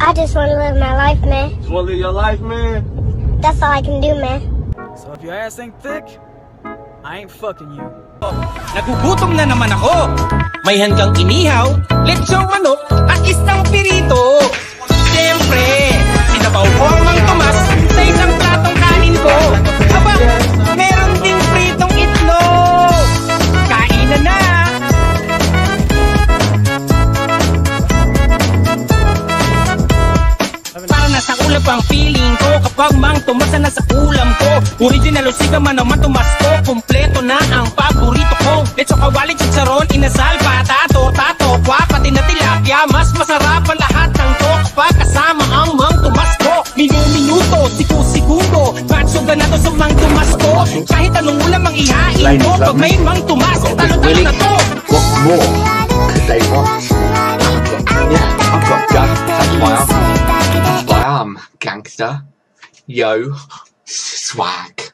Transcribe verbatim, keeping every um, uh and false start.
I just want to live my life, man. Just wanna live your life, man? That's all I can do, man. So if your ass ain't thick, I ain't fucking you. Nagugutom na naman ako. May hanggang inihaw, lechong manok, at isang pirito. Siyempre, sinabaw ko ang Mang Tomas sa isang platong kanin ko. Aba, meron ding pritong itlog. Kain na na. Parang nasa ulap ang feeling ko kapag Mang Tomas na nasa ulam ko. Original o siga man ang Mang Tomas ko, kompleto na ang paborito ko. Lecho, kawali, chicharon, inasal, pata, torta, tokwa, pati na tilapia. Mas masarap ang lahat ng to kapag kasama ang Mang Tomas ko. Minu-minuto, siku-segundo, batso ganado sa Mang Tomas ko. Kahit anong ulam ang ihain ko, pag may Mang Tomas, talo-talo na to. What more could they want? Yeah, I've got guts. That's why I'm, that's why I'm gangster. Yo, swag.